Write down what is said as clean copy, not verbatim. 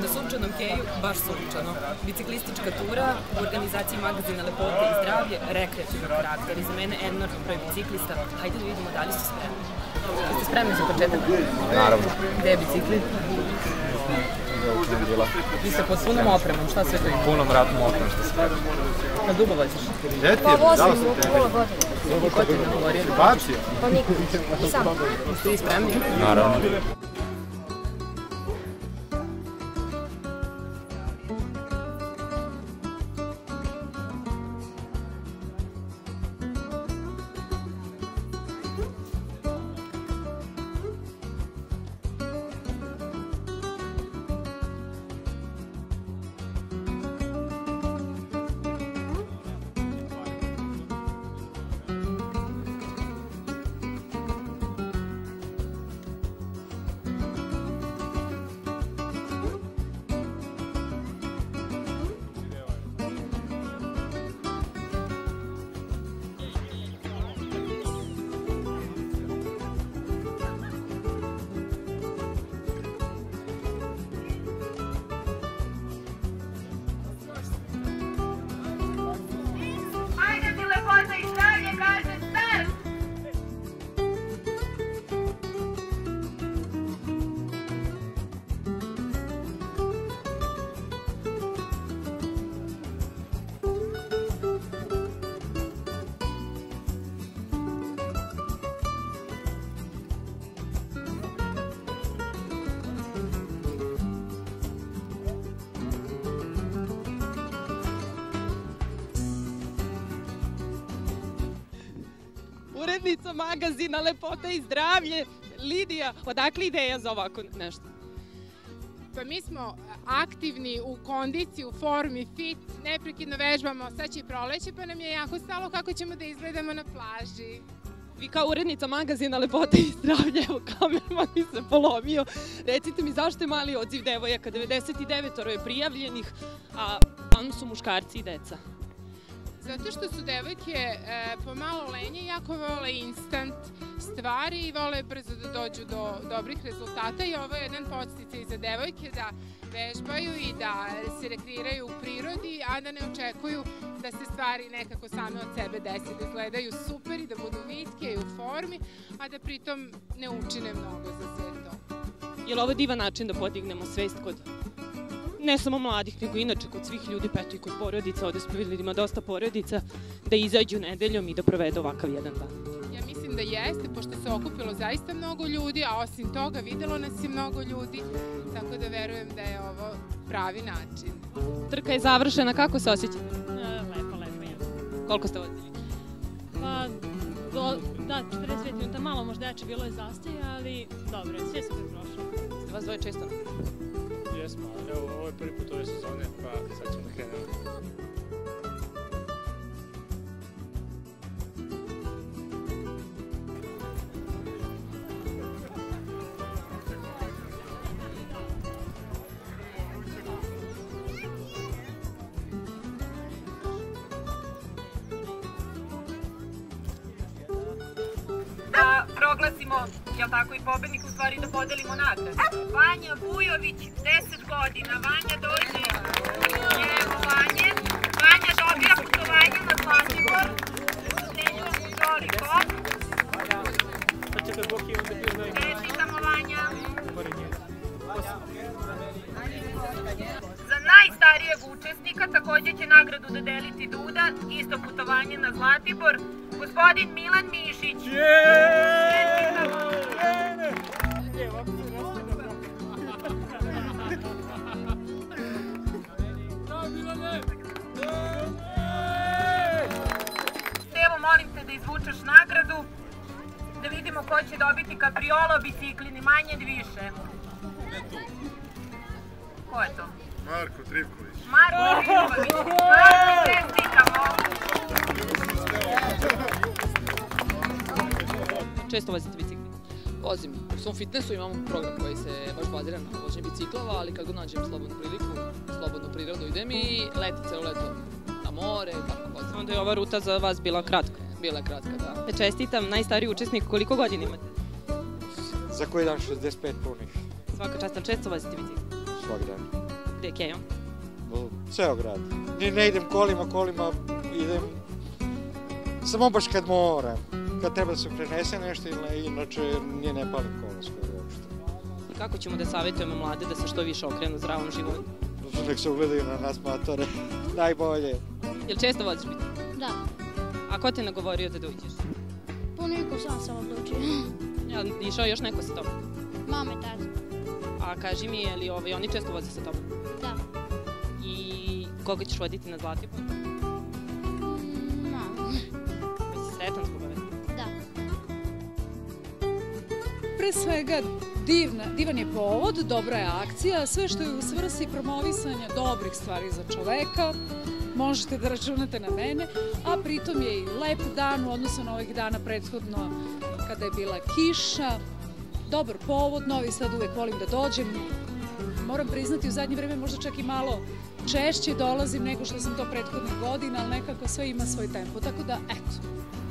Na sunčanom keju baš sunčano. Biciklistička tura u organizaciji magazina Lepote i zdravlje, rekreativnog karaktera. I za mene enormno broj biciklista. Hajde da vidimo da li su spremni. Jeste spremni za početak? Naravno. Gde je bicikli? Vi ste pod punom opremom, šta sve to ima? Punom ratnom opremom, što se kaže. Na dugo voziš? Pa vozim pola godine. Ko ti je nagovorio? Baci? Pa niko. Sam. Jeste vi spremni? Naravno. Urednica magazina Lepota i zdravlje, Lidija, odakle ideja za ovako nešto? Pa mi smo aktivni, u kondiciji, u formi, fit, neprekidno vežbamo, sad će i proleće, pa nam je jako stalo kako ćemo da izgledamo na plaži. Vi kao urednica magazina Lepota i zdravlje, evo kamerman mi se polomio, recite mi zašto je mali odziv devojaka, 99 je prijavljenih, a uglavnom su muškarci i deca? Zato što su devojke pomalo lenje, jako vole instant stvari i vole brzo da dođu do dobrih rezultata i ovo je jedan podsticaj za devojke da vežbaju i da se rekreiraju u prirodi, a da ne očekuju da se stvari nekako same od sebe desi, da izgledaju super i da budu vitke i u formi, a da pritom ne učine mnogo za sve to. Je li ovo divan način da podignemo svest kod ne samo mladih, nego inače kod svih ljudi, pa eto i kod porodica, ovde smo vidjeli da ima dosta porodica, da izađu nedeljom i da provedu ovakav jedan dan? Ja mislim da jeste, pošto se okupilo zaista mnogo ljudi, a osim toga videlo nas i mnogo ljudi, tako da verujem da je ovo pravi način. Trka je završena, kako se osjećate? Lepo je. Koliko ste vozili? Pa, da, 45 minuta, malo možda jače, bilo je zastoj, ali dobro, sve super prošlo. Ste vas dvoje često? Jesmo, evo, ovo je prvi put ove sezone, pa sad ćemo da krenemo. Da proglasimo, jel tako, i pobednika, u stvari da podelimo nagradu. Vanja Vujović, 10 godina. Vanja dođe. Evo Vanje. Vanja dobija putovanje na Zlatibor. Neću toliko. Čestitamo Vanja. Za najstarijeg učesnika takođe će nagradu dodeliti Duda, isto putovanje na Zlatibor. Gospodin Milan Mišić. Evo, molim te da izvučeš nagradu, da vidimo ko će dobiti kapriolo, bicikli, ni manje ni više. Ko je to? Marko Trivković. Marko Trivković. Marko, čestitamo. Često vozite bicikli? Vozim. U svom fitnessu imamo program koji se baš bazira na voženje biciklova, ali kad god nađem slobodnu priliku, slobodnu prirodu idem i leti celo leto na more i tako vozim. Onda je ova ruta za vas bila kratka? Bila je kratka, da. Čestitam, najstariji učesnik, koliko godina imate? Za koji dan 65 punih. Svaka čast, često vozite bicikli? Svaki dan. Gde, kejom? Ceo grad. Ne idem kolima idem samo baš kad moram. Kad treba da se prenese nešto ili inače nije ne palim kola skoro uopšte. Kako ćemo da savjetujemo mlade da se što više okrenu zdravom životu? Nek se ugledaju na nas matore, najbolje. Jel često voziš bicikl? Da. A ko te nagovorio da uđeš? Po niko sam odlučio. Jel išao još neko sa tobom? Mama i tata. A kaži mi, je li oni često voze sa tobom? Da. I koga ćeš voditi na Zlatibor? Mama. Jesi sretan zbog ove? Da. Pre svega, divan je povod, dobra je akcija, sve što je u svrsi promovisanja dobrih stvari za čoveka, možete da računate na mene, a pritom je i lep dan u odnosu na ovih dana prethodno kada je bila kiša, dobar povod, Novi Sad uvek volim da dođem, moram priznati u zadnje vreme možda čak i malo češće dolazim nego što sam to prethodnih godina, ali nekako sve ima svoj tempo, tako da eto.